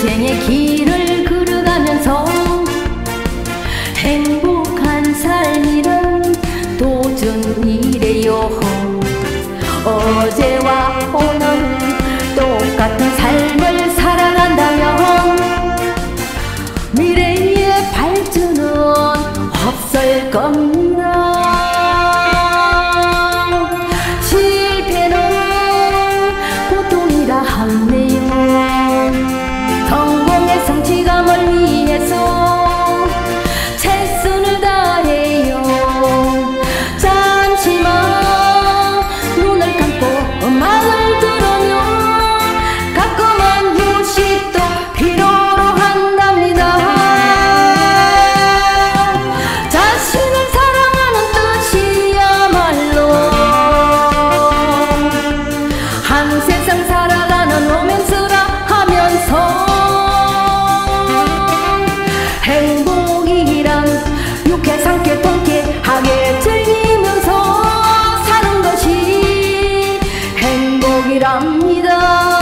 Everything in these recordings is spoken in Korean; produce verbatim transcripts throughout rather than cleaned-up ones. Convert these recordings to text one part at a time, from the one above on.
인생의 길을 걸어가면서 행복한 삶이란 도전이래요. 어제와 오늘 똑같은 삶을 살아간다면 미래의 발전은 없을 겁니다. 실패는 고통이라 하네요. 성공의 성취감을 위해서 최선을 다해요. 잠시만 눈을 감고 음악을 들으며 가끔은 휴식도 필요로 한답니다. 자신을 사랑하는 뜻이야말로 한 세상 살아가는 로맨스라 하면서 행복이란 유쾌 상쾌 통쾌하게 즐기면서 사는 것이 행복이랍니다.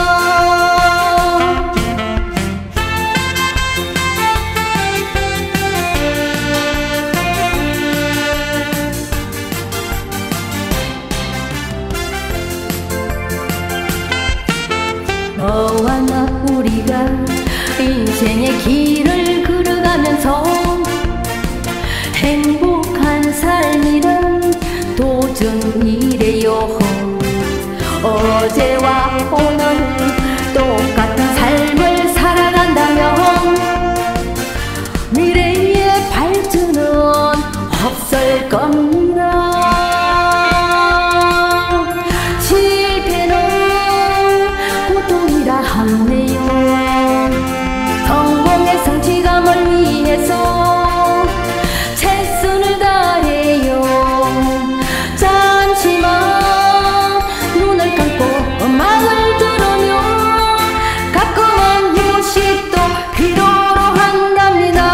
너와 나 우리가 인생의 길을 걸어가면서 행복한 삶이란 도전이래요. 어제와 오늘 똑같은 삶을 살아간다면 미래의 발전은 없을 겁니다. 하네요. 성공의 성취감을 위해서 최선을 다해요. 잠시만 눈을 감고 음악을 들으며 가끔은 휴식도 필요로 한답니다.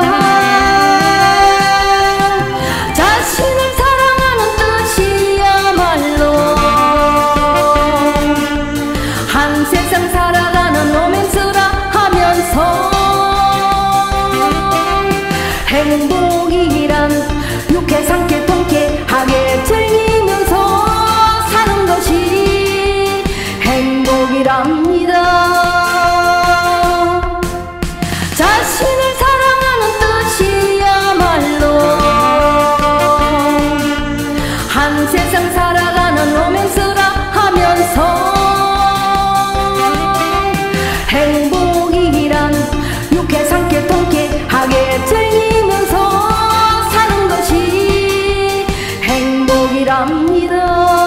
자신을 사랑하는 뜻이야말로 한 세상 살아가는 로맨스라 하면서 행복이란 유쾌 상쾌 통쾌하게 즐기면서 사는 것이 행복이랍니다. 자신을 사랑하는 뜻이야말로 한 세상 살아가는 로맨스라 하면서 행복이란 유쾌 상쾌 통쾌하게 즐기면서 사는 것이 행복이랍니다.